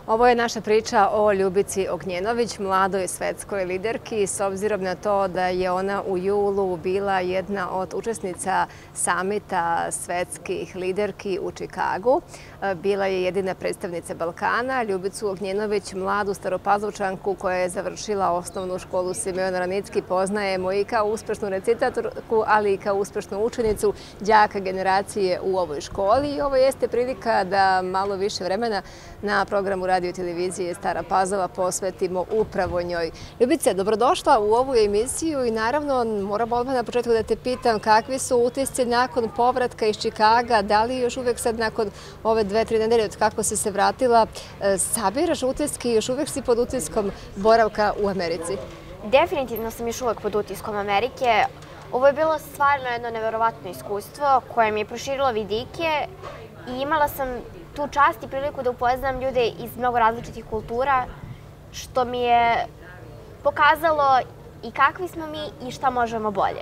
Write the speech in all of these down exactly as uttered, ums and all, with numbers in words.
Ovo je naša priča o Ljubici Ognjenović, mladoj svetskoj liderki, s obzirom na to da je ona u julu bila jedna od učesnica samita svetskih liderki u Čikagu. Bila je jedina predstavnica Balkana. Ljubicu Ognjenović, mladu Staropazovčanku koja je završila osnovnu školu Simeon Ranicki, poznajemo i kao uspešnu recitatorku, ali i kao uspešnu učenicu đaka generacije u ovoj školi. I ovo jeste prilika da malo više vremena na programu radio i televizije Stara Pazova posvetimo upravo njoj. Ljubice, dobrodošla u ovu emisiju i naravno moram odmah na početku da te pitam kakvi su utisci nakon povratka iz Čikaga, da li još uvek sad nakon ove dve, tri nedelje od kako si se vratila, sabiraš utiske i još uvek si pod utiskom boravka u Americi? Definitivno sam još uvek pod utiskom Amerike. Ovo je bilo stvarno jedno neverovatno iskustvo koje mi je proširilo vidike i imala sam tu čast i priliku da upoznam ljude iz mnogo različitih kultura, što mi je pokazalo i kakvi smo mi i šta možemo bolje.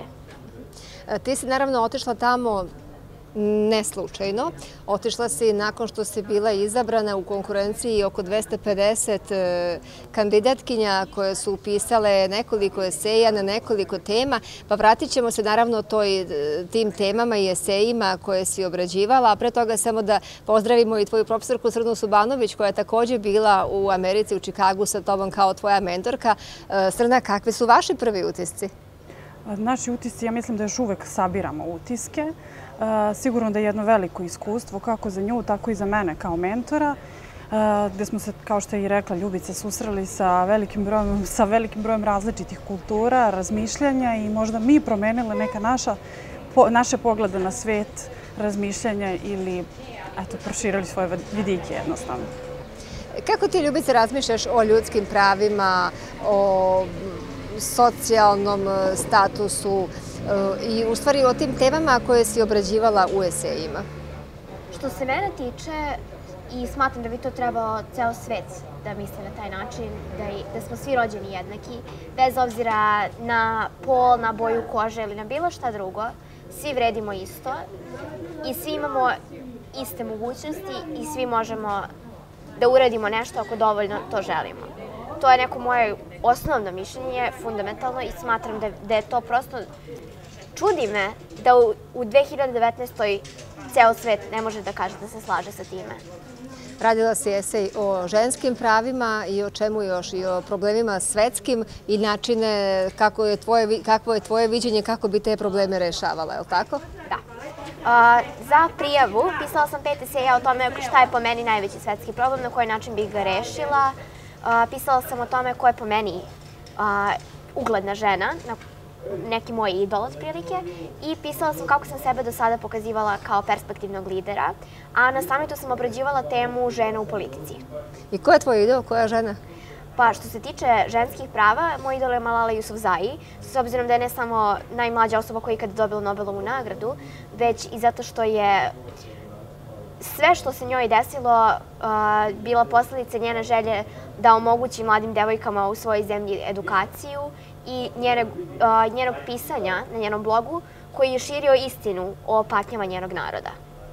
Ti si naravno otišla tamo ne slučajno. Otišla si nakon što si bila izabrana u konkurenciji oko dvesta pedeset kandidatkinja koje su upisale nekoliko eseja na nekoliko tema, pa vratit ćemo se naravno toj, tim temama i esejima koje si obrađivala, a pre toga samo da pozdravimo i tvoju profesorku Srnu Subanović koja je također bila u Americi, u Čikagu sa tobom kao tvoja mentorka. Srna, kakvi su vaši prvi utisci? Naši utisci, ja mislim da još uvek sabiramo utiske. Sigurno da je jedno veliko iskustvo, kako za nju, tako i za mene kao mentora, gde smo se, kao što je i rekla Ljubica, susreli sa velikim brojem, sa velikim brojem različitih kultura, razmišljanja i možda mi promenile neka naša, naše poglede na svet, razmišljanja ili eto, proširili svoje vidike jednostavno. Kako ti, Ljubice, razmišljaš o ljudskim pravima, o socijalnom statusu i u stvari o tim temama koje si obrađivala u esejima? Što se mene tiče, i smatram da bi to trebao ceo svet da misli na taj način, da, da smo svi rođeni jednaki, bez obzira na pol, na boju kože ili na bilo šta drugo, svi vredimo isto i svi imamo iste mogućnosti i svi možemo da uradimo nešto ako dovoljno to želimo. To je neko moje osnovno mišljenje, fundamentalno, i smatram da, da je to prosto... Čudi me da u, u dve hiljade devetnaestoj ceo svet ne može da kaže da se slaže sa time. Radila si esej o ženskim pravima i o čemu još, i o problemima svetskim i načine kako je tvoje, kakvo je tvoje viđenje, kako bi te probleme rešavala, je li tako? Da. Uh, za prijavu pisala sam pet eseja o tome šta je po meni najveći svetski problem, na koji način bih ga rešila. Uh, pisala sam o tome ko je po meni uh, ugledna žena, na neki moj idol otprilike, i pisala sam kako sam sebe do sada pokazivala kao perspektivnog lidera, a na samitu sam obrađivala temu žena u politici. I ko je tvoj idol? Koja žena? Pa što se tiče ženskih prava, moj idol je Malala Yousafzai, s obzirom da je ne samo najmlađa osoba koja je ikada dobila Nobelovu nagradu, već i zato što je sve što se njoj desilo uh, bila posledica njene želje da omogući mladim devojkama u svojoj zemlji edukaciju i njene, uh, njenog pisanja na njenom blogu koji je širio istinu o patnjama njenog naroda.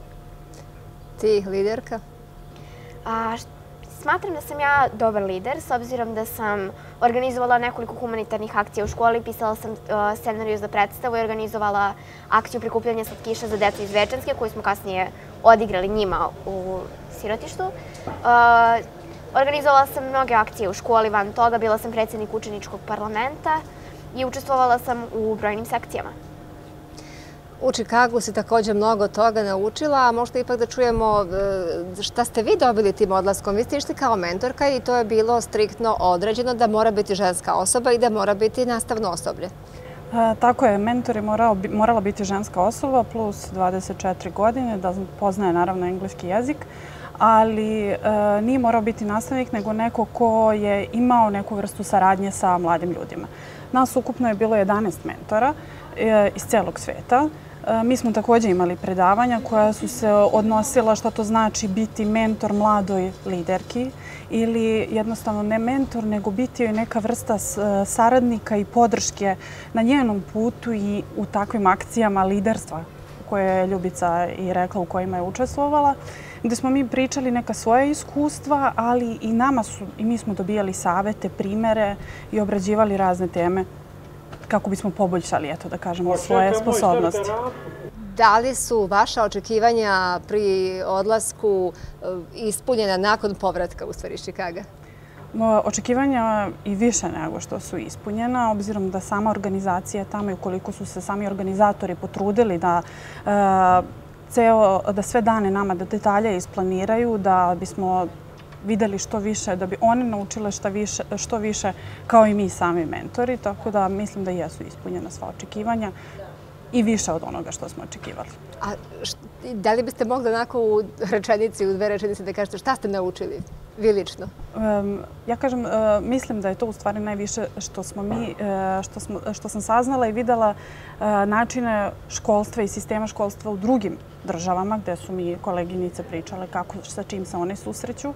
Ti liderka? A, smatram da sam ja dobar lider, s obzirom da sam organizovala nekoliko humanitarnih akcija u školi, pisala sam uh, scenariju za predstavu i organizovala akciju prikupljanja slatkiša za decu iz Večanske, koju smo kasnije odigrali njima u sirotištu. Uh, Organizovala sam mnoge akcije u školi, van toga bila sam predsjednik učeničkog parlamenta i učestvovala sam u brojnim sekcijama. U Čikagu si također mnogo toga naučila, a možda ipak da čujemo šta ste vi dobili tim odlaskom. Vi ste išli kao mentorka i to je bilo striktno određeno da mora biti ženska osoba i da mora biti nastavno osoblje. A, tako je, mentor je morao, morala biti ženska osoba plus dvadeset četiri godine, da poznaje naravno engleski jezik, ali e, nije morao biti nastavnik, nego neko ko je imao neku vrstu saradnje sa mladim ljudima. Nas ukupno je bilo jedanaest mentora e, iz celog sveta. E, mi smo također imali predavanja koja su se odnosila šta to znači biti mentor mladoj liderki ili jednostavno ne mentor, nego biti joj neka vrsta saradnika i podrške na njenom putu i u takvim akcijama liderstva koje je Ljubica i rekla u kojima je učestvovala. gde smo mi pričali neka svoja iskustva, ali i nama su, i mi smo dobijali savete, primere i obrađivali razne teme kako bismo poboljšali, eto da kažemo, svoje sposobnosti. Da li su vaša očekivanja pri odlasku ispunjena nakon povratka u stvari iz Čikaga? Očekivanja i više nego što su ispunjena, obzirom da sama organizacija tamo i ukoliko su se sami organizatori potrudili da ceo, da sve dane nama do detalja isplaniraju, da bismo videli što više, da bi one naučile što više, što više kao i mi sami mentori, tako da mislim da jesu ispunjena sva očekivanja i više od onoga što smo očekivali. A da li biste mogli onako u rečenici, u dve rečenice da kažete šta ste naučili vi lično? Ja kažem, mislim da je to u stvari najviše što smo mi, što, smo, što sam saznala i videla načine školstva i sistema školstva u drugim državama gde su mi koleginice pričale kako, sa čim se one susreću.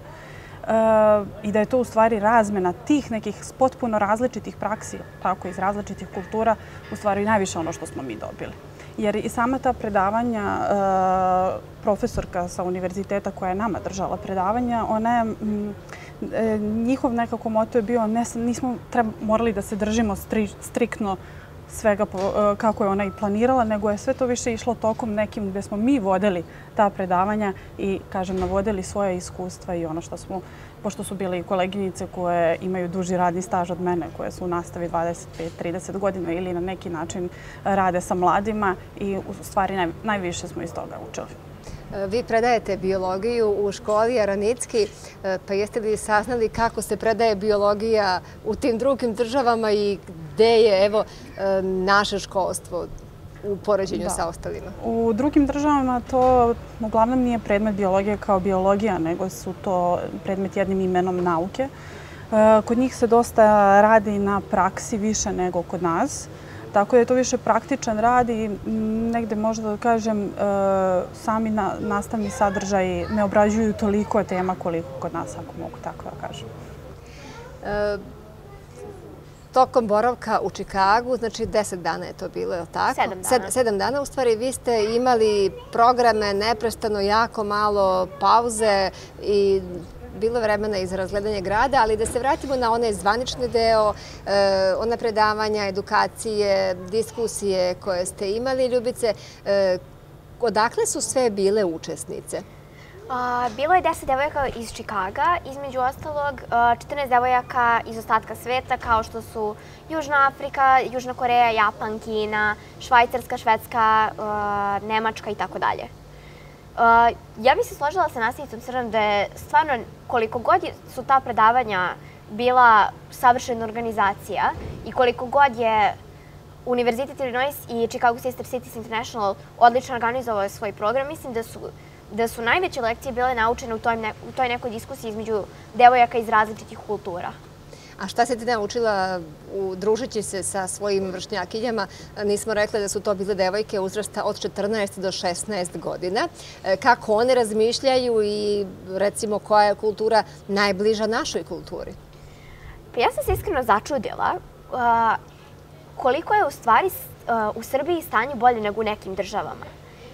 I da je to u stvari razmena tih nekih potpuno različitih praksi, tako iz različitih kultura, u stvari najviše ono što smo mi dobili. Jer i sama ta predavanja, profesorka sa univerziteta koja je nama držala predavanja, ona je, njihov nekako moto je bio, ne, nismo treba, morali da se držimo stri, striktno svega kako je ona i planirala, nego je sve to više išlo tokom nekim gde smo mi vodili ta predavanja i, kažem, navodili svoje iskustva i ono što smo, pošto su bile i koleginice koje imaju duži radni staž od mene, koje su u nastavi dvadeset pet do trideset godina ili na neki način rade sa mladima i u stvari naj, najviše smo iz toga učili. Vi predajete biologiju u školi Aranicki, pa jeste li saznali kako se predaje biologija u tim drugim državama i gde je evo naše školstvo u poređenju sa ostalima? U drugim državama to uglavnom nije predmet biologije kao biologija, nego su to predmet jednim imenom nauke. Kod njih se dosta radi na praksi više nego kod nas. Tako da je to više praktičan rad i negde možda da kažem sami nastavni sadržaji ne obrađuju toliko tema koliko kod nas, ako mogu tako da kažem. Tokom boravka u Čikagu, znači deset dana je to bilo, je li tako? Sedam dana. Sedam dana, u stvari vi ste imali programe neprestano, jako malo pauze i bilo vremena i za razgledanje grada, ali da se vratimo na onaj zvanični deo, ona predavanja, edukacije, diskusije koje ste imali, Ljubice. Odakle su sve bile učesnice? Bilo je deset devojaka iz Čikaga, između ostalog četrnaest devojaka iz ostatka sveta, kao što su Južna Afrika, Južna Koreja, Japan, Kina, Švajcarska, Švedska, Nemačka i tako dalje. Ja bih se složila sa nastavnicom Crnom da je stvarno koliko god su ta predavanja bila savršena organizacija i koliko god je Univerzitet Illinois i Chicago Sister Cities International odlično organizovao svoj program, mislim da su da su najveće lekcije bile naučene u toj, ne, u toj nekoj diskusiji između devojaka iz različitih kultura. A šta se ti naučila družeći se sa svojim vršnjakinjama? Nismo rekli da su to bile devojke uzrasta od četrnaest do šesnaest godina. Kako one razmišljaju i recimo koja je kultura najbliža našoj kulturi? Pa ja sam se iskreno začudila koliko je u stvari u Srbiji stanje bolje nego u nekim državama.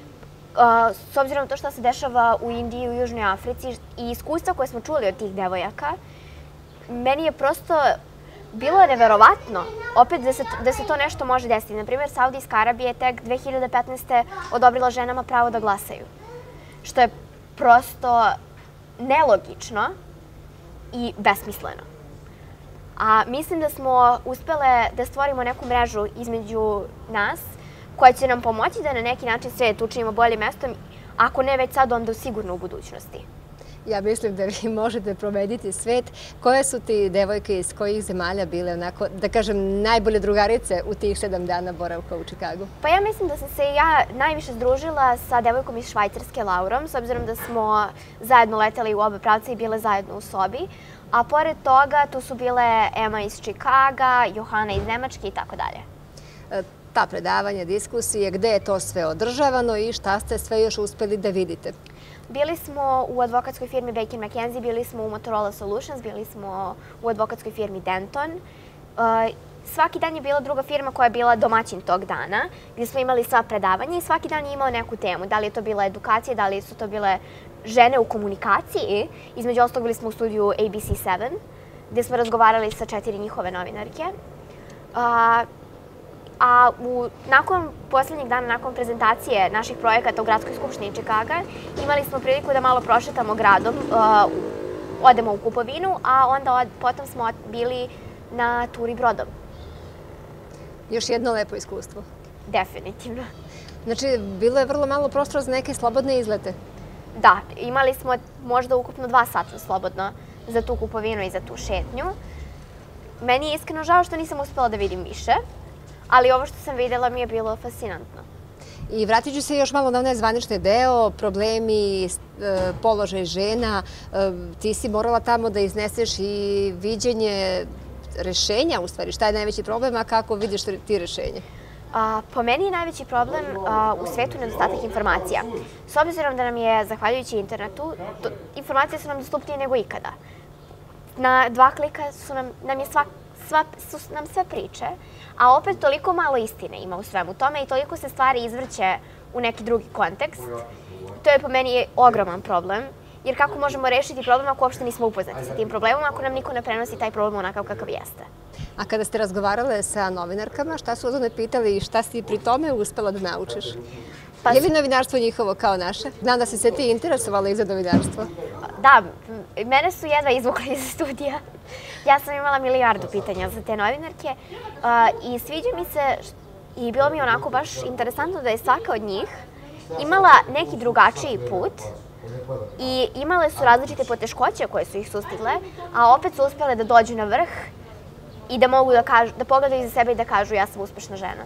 S obzirom na to što se dešava u Indiji i u Južnoj Africi i iskustva koje smo čuli od tih devojaka, meni je prosto bilo neverovatno opet da se, da se to nešto može desiti. Naprimjer, Saudijska Arabija je tek dve hiljade petnaeste. odobrila ženama pravo da glasaju, što je prosto nelogično i besmisleno. A mislim da smo uspele da stvorimo neku mrežu između nas koja će nam pomoći da na neki način svijet učinimo boljim mestom, ako ne već sad, onda sigurno u budućnosti. Ja mislim da vi možete promeniti svet. Koje su ti devojke iz kojih zemalja bile, onako, da kažem, najbolje drugarice u tih sedam dana boravka u Čikagu? Pa ja mislim da sam se ja najviše združila sa devojkom iz Švajcarske, Laurom, s obzirom da smo zajedno leteli u oba pravca i bile zajedno u sobi. A pored toga tu su bile Ema iz Čikaga, Johana iz Nemačke i tako dalje. Ta predavanja, diskusije, gde je to sve održavano i šta ste sve još uspeli da vidite? Bili smo u advokatskoj firmi Baker McKenzie, bili smo u Motorola Solutions, bili smo u advokatskoj firmi Denton svaki dan je bila druga firma koja je bila domaćin tog dana, gdje smo imali sva predavanja i svaki dan je imao neku temu. Da li je to bila edukacija, da li su to bile žene u komunikaciji. Između ostalog bili smo u studiju A B C sedam, gdje smo razgovarali sa četiri njihove novinarke. A, a u, nakon posljednjeg dana, nakon prezentacije naših projekata u Gradskoj skupštini Čikaga, imali smo priliku da malo prošetamo gradom, a, odemo u kupovinu, a onda od, potom smo bili na turi brodom. Još jedno lepo iskustvo. Definitivno. Znači, bilo je vrlo malo prostora za neke slobodne izlete. Da, imali smo možda ukupno dva sata slobodno za tu kupovinu i za tu šetnju. Meni je iskreno žao što nisam uspela da vidim više, ali ovo što sam videla mi je bilo fascinantno. I vratit ću se još malo na onaj zvanični deo, problemi, položaj žena. Ti si morala tamo da izneseš i viđenje rešenja, u stvari. Šta je najveći problem, a kako vidiš ti rešenje? A, po meni je najveći problem a, u svetu nedostatak informacija. S obzirom da nam je, zahvaljujući internetu, to, informacije su nam dostupnije nego ikada. Na dva klika su nam, nam je sva, sva, su nam sve priče, a opet toliko malo istine ima u svemu tome i toliko se stvari izvrće u neki drugi kontekst. To je po meni ogroman problem, jer kako možemo rešiti problem ako uopšte nismo upoznati sa tim problemom, ako nam niko ne prenosi taj problem onakav kakav jeste. A kada ste razgovarale sa novinarkama, šta su odone pitali i šta si pri tome uspela da naučiš? Pa, je li novinarstvo njihovo kao naše? Znam da si se ti interesovala i za novinarstvo. Da, mene su jedva izvukli iz studija. Ja sam imala milijardu pitanja za te novinarke uh, i sviđa mi se i bilo mi onako baš interesantno da je svaka od njih imala neki drugačiji put i imale su različite poteškoće koje su ih sustigle, a opet su uspjele da dođu na vrh i da mogu da, kažu, da pogledaju iza sebe i da kažu ja sam uspešna žena.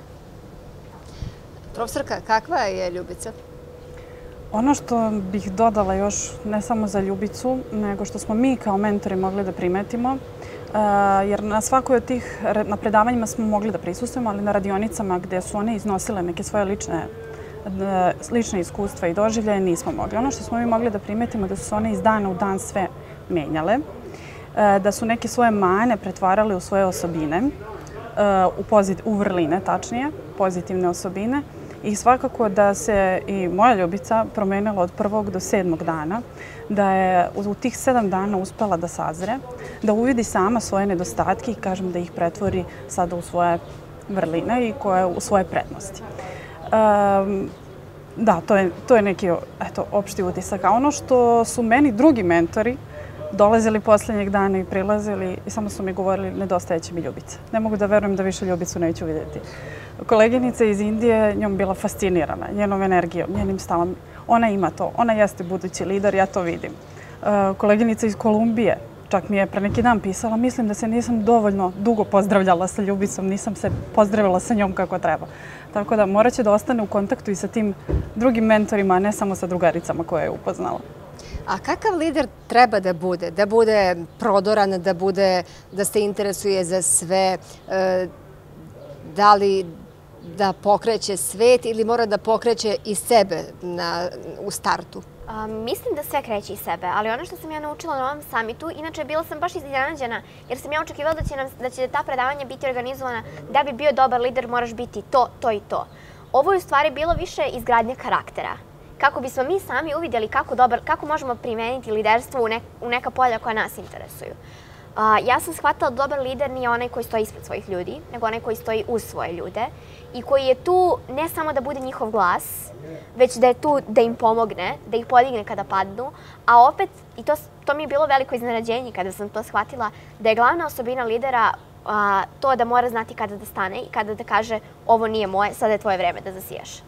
Profesorka, kakva je Ljubica? Ono što bih dodala još, ne samo za Ljubicu, nego što smo mi kao mentori mogli da primetimo, jer na svakoj od tih, na predavanjima smo mogli da prisustujemo, ali na radionicama gde su one iznosile neke svoje lične lične iskustva i doživljaje nismo mogli. Ono što smo mi mogli da primetimo da su se one iz dana u dan sve menjale, da su neke svoje mane pretvarale u svoje osobine, u, pozit, u vrline tačnije, pozitivne osobine i svakako da se i moja Ljubica promenila od prvog do sedmog dana, da je u tih sedam dana uspela da sazre, da uvidi sama svoje nedostatke i kažem da ih pretvori sada u svoje vrline i koje u svoje prednosti. Um, da, to je, to je neki eto, opšti utisak. A ono što su meni drugi mentori dolazili posljednjeg dana i prilazili i samo su mi govorili nedostaje će mi Ljubica. Ne mogu da verujem da više Ljubicu neću vidjeti. Koleginica iz Indije njom bila fascinirana, njenom energijom, njenim stavom. Ona ima to, ona jeste budući lider, ja to vidim. Uh, koleginica iz Kolumbije, čak mi je pre neki dan pisala, mislim da se nisam dovoljno dugo pozdravljala sa Ljubicom, nisam se pozdravila sa njom kako treba. Tako da morat će da ostane u kontaktu i sa tim drugim mentorima, a ne samo sa drugaricama koje je upoznala. A kakav lider treba da bude? Da bude prodoran, da bude, da se interesuje za sve, da li da pokreće svet ili mora da pokreće i sebe na, u startu? A, mislim da sve kreće iz sebe, ali ono što sam ja naučila na ovom samitu, inače bila sam baš iznenađena jer sam ja očekivala da će, nam, da će ta predavanja biti organizovana da bi bio dobar lider moraš biti to, to i to. Ovo je u stvari bilo više izgradnje karaktera. Kako bismo mi sami uvidjeli kako, dobar, kako možemo primeniti liderstvo u, ne, u neka polja koja nas interesuju. A, ja sam shvatila da dobar lider nije onaj koji stoji ispred svojih ljudi, nego onaj koji stoji uz svoje ljude i koji je tu ne samo da bude njihov glas, već da je tu da im pomogne, da ih podigne kada padnu, a opet, i to, to mi je bilo veliko iznenađenje kada sam to shvatila, da je glavna osobina lidera a, to da mora znati kada da stane i kada da kaže ovo nije moje, sada je tvoje vreme da zasijaš.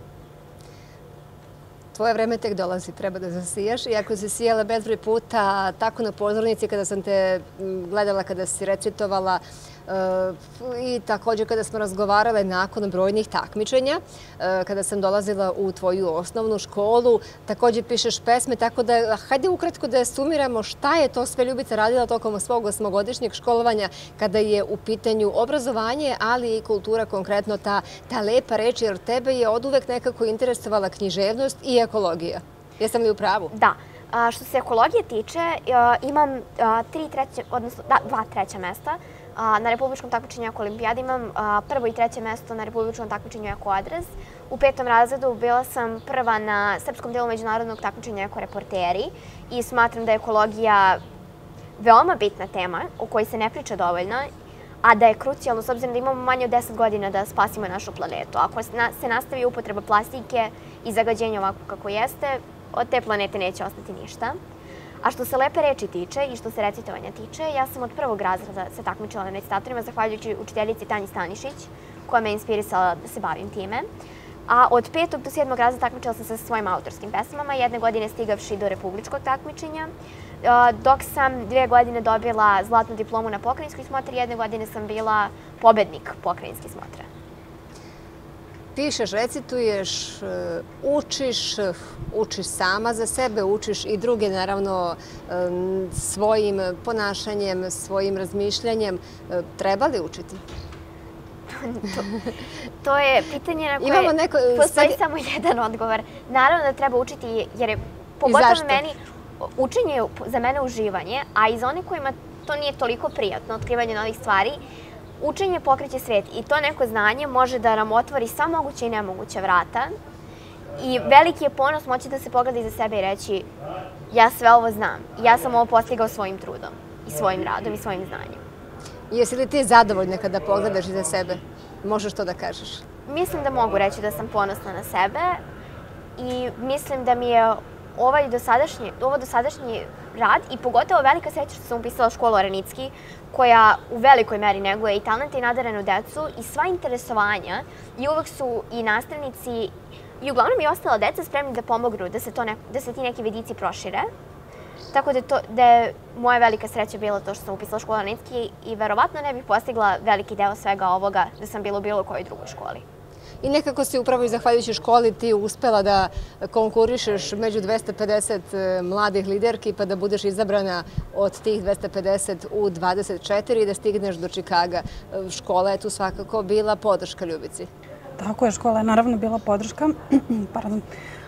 Tvoje vreme tek dolazi, treba da zasijaš. Iako si sijala bezbroj puta, tako na pozornici kada sam te gledala, kada si recitovala i također kada smo razgovarale nakon brojnih takmičenja, kada sam dolazila u tvoju osnovnu školu, također pišeš pesme, tako da hajde ukratko da sumiramo šta je to sve Ljubica radila tokom svog osmogodišnjeg školovanja kada je u pitanju obrazovanje, ali i kultura, konkretno ta, ta lepa reč, jer tebe je oduvek nekako interesovala književnost i ekologija. Jesam li u pravu? Da. A, što se ekologije tiče, imam a, tri treće, odnosno da, dva treća mesta Na republičkom takmičenju Eko olimpijadi imam prvo i treće mesto na republičkom takmičenju Eko adres. U petom razredu bila sam prva na srpskom delu međunarodnog takmičenja Eko reporteri i smatram da je ekologija veoma bitna tema o kojoj se ne priča dovoljno, a da je krucijalno s obzirom da imamo manje od deset godina da spasimo našu planetu. Ako se nastavi upotreba plastike i zagađenja ovako kako jeste, od te planete neće ostati ništa. A što se lepe reči tiče i što se recitovanja tiče, ja sam od prvog razreda se takmičila na recitatorima, zahvaljujući učiteljici Tanji Stanišić, koja me inspirisala da se bavim time. A od petog do sedmog razreda takmičila sam se sa svojim autorskim pesmama, jedne godine stigavši do republičkog takmičenja, dok sam dve godine dobila zlatnu diplomu na pokrajinskoj smotri, jedne godine sam bila pobednik pokrajinske smotre. Pišeš, recituješ, učiš, učiš sama za sebe, učiš i druge, naravno, svojim ponašanjem, svojim razmišljanjem. Treba li učiti? To je pitanje na koje postoji samo jedan odgovor. Naravno da treba učiti, jer je pogotovo meni, učenje je za mene uživanje, a i za one kojima to nije toliko prijatno, otkrivanje novih stvari, učenje pokreće svet i to neko znanje može da nam otvori sva moguća i nemoguća vrata i veliki je ponos moći da se pogleda iza sebe i reći ja sve ovo znam i ja sam ovo postigao svojim trudom i svojim radom i svojim znanjem. Jesi li ti zadovoljna kada pogledaš iza sebe? Možeš to da kažeš? Mislim da mogu reći da sam ponosna na sebe i mislim da mi je ovaj dosadašnji, ovo dosadašnji rad i pogotovo velika sreća što sam upisala školu Oranicki, koja u velikoj meri neguje i talente i nadarenu decu i sva interesovanja i uvek su i nastavnici i uglavnom i ostala deca spremni da pomognu da se, to ne, da se ti neki vidici prošire. Tako da, to, da je moja velika sreća bila to što sam upisala školu Oranicki i verovatno ne bih postigla veliki deo svega ovoga da sam bila u bilo kojoj drugoj školi. I nekako si upravo i zahvaljujući školi ti uspela da konkurišeš među dvesta pedeset mladih liderki pa da budeš izabrana od tih dvesta pedeset u dvadeset četiri i da stigneš do Čikaga. Škola je tu svakako bila podrška Ljubici. Tako je, škola je naravno bila podrška. Pardon.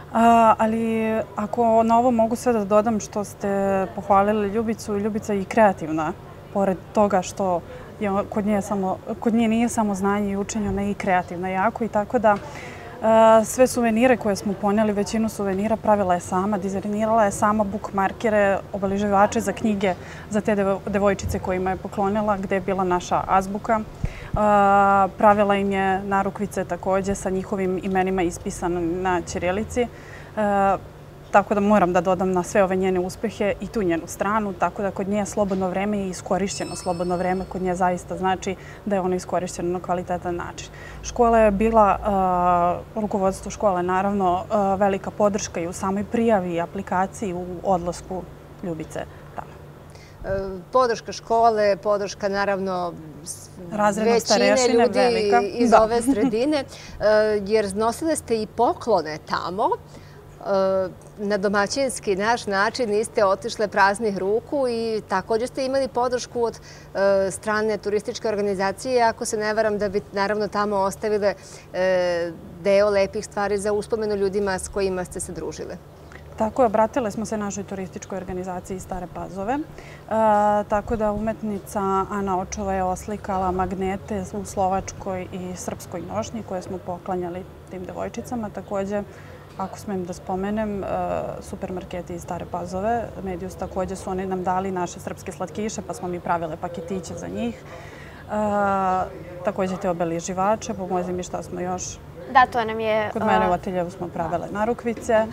Ali ako na ovo mogu sve da dodam što ste pohvalili Ljubicu, Ljubica je i kreativna, pored toga što Kod nje, samo, kod nje nije samo znanje i učenje, ona je i kreativna jako i tako da sve suvenire koje smo poneli, većinu suvenira pravila je sama, dizajnirala je sama bookmarkere, obeleživače za knjige za te devojčice kojima je poklonila, gde je bila naša azbuka. Pravila im je narukvice takođe sa njihovim imenima ispisane na ćirilici. Tako da moram da dodam na sve ove njene uspehe i tu njenu stranu, tako da kod nje slobodno vreme je iskorišćeno. Slobodno vreme kod nje zaista znači da je ono iskorišćeno na kvalitetan način. Škola je bila, rukovodstvo škole naravno, velika podrška i u samoj prijavi i aplikaciji u odlasku Ljubice tamo. Podrška škole, podrška naravno većine ljudi iz ove sredine, jer nosile ste i poklone tamo. Na domaćinski naš način niste otišle praznih ruku i također ste imali podršku od strane turističke organizacije, ako se ne varam, da bi naravno tamo ostavile deo lepih stvari za uspomenu ljudima s kojima ste se družile. Tako je, obratile smo se našoj turističkoj organizaciji Stare Pazove. Tako da umetnica Ana Očova je oslikala magnete u slovačkoj i srpskoj nošnji koje smo poklanjali tim devojčicama. Također, ako smem da spomenem, supermarketi iz Stare Pazove, Medius, također su oni nam dali naše srpske slatkiše, pa smo mi pravile paketiće za njih. Također te obeleživače, pomozi mi šta smo još... Da, to nam je... Kod mene u ateljevu smo pravile narukvice.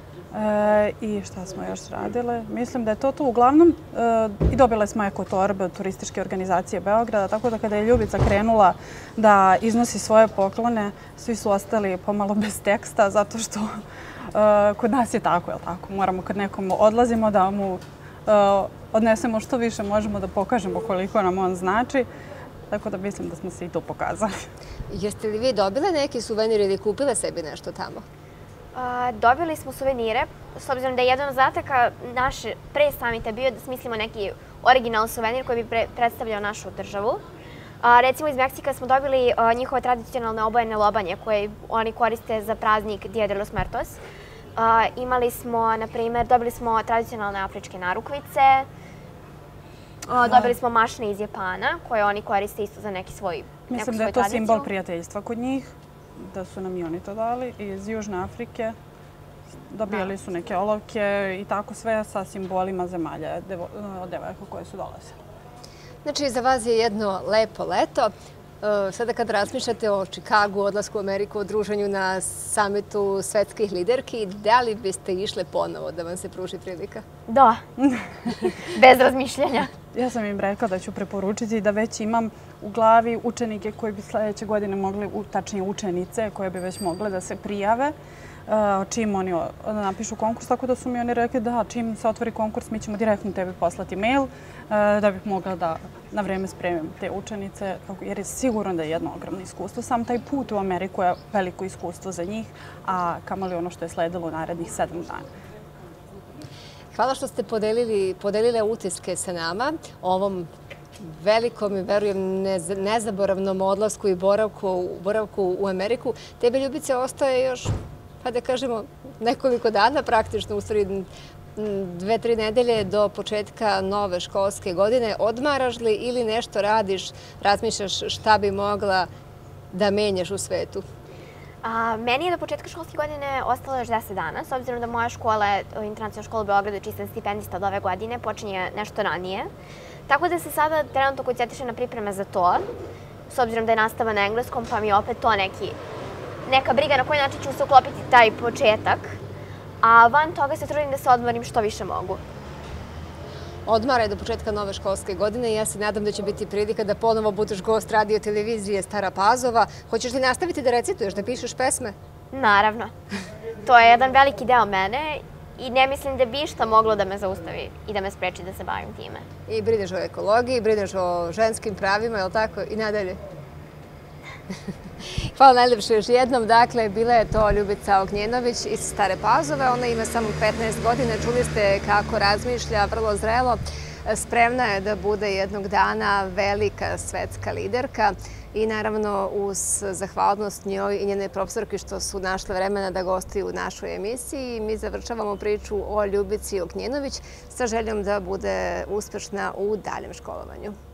I šta smo još radile? Mislim da je to tu. Uglavnom, i dobile smo eko torbe od turističke organizacije Beograda, tako da kada je Ljubica krenula da iznosi svoje poklone, svi su ostali pomalo bez teksta, zato što kod nas je tako, je li tako? Moramo kad nekom odlazimo da mu odnesemo što više, možemo da pokažemo koliko nam on znači. Tako da mislim da smo se i tu pokazali. Jeste li vi dobile neki suvenir ili kupile sebi nešto tamo? Dobili smo suvenire, s obzirom da je jedan od zadataka naše pre samita bio da smislimo neki originalni suvenir koji bi predstavljao našu državu. Recimo iz Meksika smo dobili njihove tradicionalne obojene lobanje koje oni koriste za praznik Dia de los Muertos. Imali smo, na primjer, dobili smo tradicionalne afričke narukvice. Dobili smo mašne iz Japana, koje oni koriste isto za neki svoj tradiciju. Mislim da je to simbol prijateljstva kod njih, da su nam i oni to dali. Iz Južne Afrike dobijali su neke olovke i tako sve sa simbolima zemalja od devojaka koje su dolazile. Znači, za vas je jedno lepo leto. Sada kad razmišljate o Čikagu, odlasku u Ameriku, o druženju na samitu svetskih liderki, da li biste išle ponovo da vam se pruži prilika? Da, bez razmišljanja. Ja sam im rekla da ću preporučiti da već imam u glavi učenike koji bi sljedeće godine mogli, tačnije učenice koje bi već mogle da se prijave čim oni napišu konkurs, tako da su mi oni rekli da čim se otvori konkurs mi ćemo direktno tebi poslati mail da bih mogla da na vreme spremim te učenice, jer je sigurno da je jedno ogromno iskustvo. Sam taj put u Ameriku je veliko iskustvo za njih, a kamoli ono što je sledilo u narednih sedam dana. Hvala što ste podelile utiske sa nama o ovom velikom i, verujem, nezaboravnom odlasku i boravku u Ameriku. Tebe, Ljubice, ostaje još, pa da kažemo, nekoliko dana, praktično, u stvari dve, tri nedelje do početka nove školske godine. Odmaraš li ili nešto radiš, razmišljaš šta bi mogla da menjaš u svetu? Meni je do početka školske godine ostalo još deset dana, s obzirom da moja škola, Internacionalna škola u Beogradu, čiji sam stipendista od ove godine, počinje nešto ranije. Tako da se sada trenutno koncentrišem na pripreme za to, s obzirom da je nastava na engleskom, pa mi je opet to neki, neka briga na koji način ću se uklopiti taj početak, a van toga se trudim da se odmorim što više mogu. Odmaraj do početka nove školske godine i ja se nadam da će biti prilika da ponovo budeš gost radio televizije Stara Pazova. Hoćeš li nastaviti da recituješ, da pišeš pesme? Naravno. To je jedan veliki deo mene i ne mislim da bi išta moglo da me zaustavi i da me spreči da se bavim time. I brineš o ekologiji, brineš o ženskim pravima, je li tako? I nadalje. Hvala najljepše još jednom. Dakle, bila je to Ljubica Ognjenović iz Stare Pazove. Ona ima samo petnaest godina. Čuli ste kako razmišlja, vrlo zrelo. Spremna je da bude jednog dana velika svetska liderka i naravno uz zahvalnost njoj i njene profesorki što su našle vremena da gostuju u našoj emisiji. Mi završavamo priču o Ljubici Ognjenović sa željom da bude uspešna u daljem školovanju.